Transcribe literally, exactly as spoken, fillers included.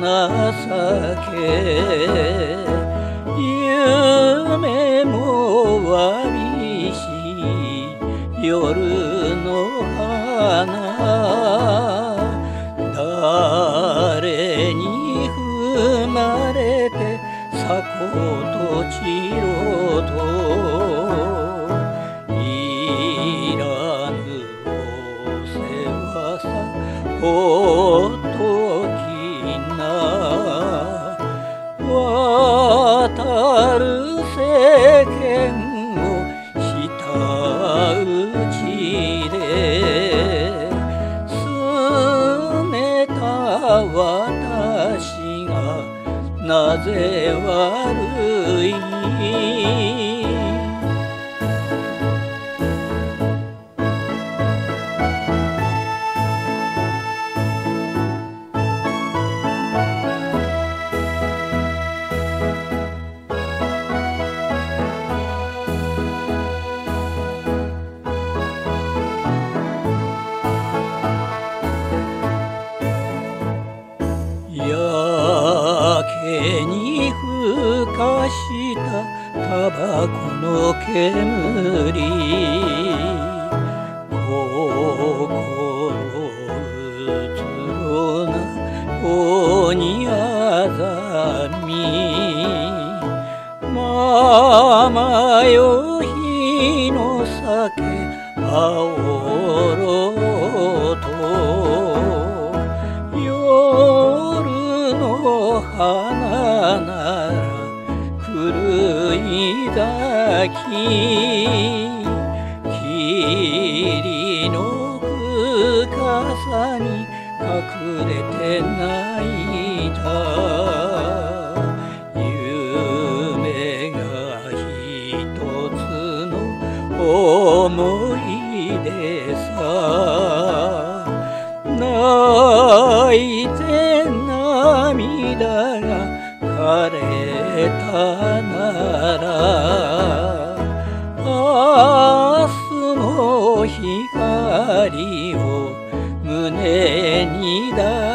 け夢もわびし夜の花誰に踏まれて咲こうと散ろうといらぬお世話さほっときな渡る世間をしたうちで拗ねた私がなぜ悪いやけにふかしたタバコの煙心うつろな鬼あざみままよ日の酒あおろうと夜の花なら狂い咲き霧の深さに隠れて泣いた夢が一つの思い出さ泣いて涙が枯れたなら明日の光を胸に抱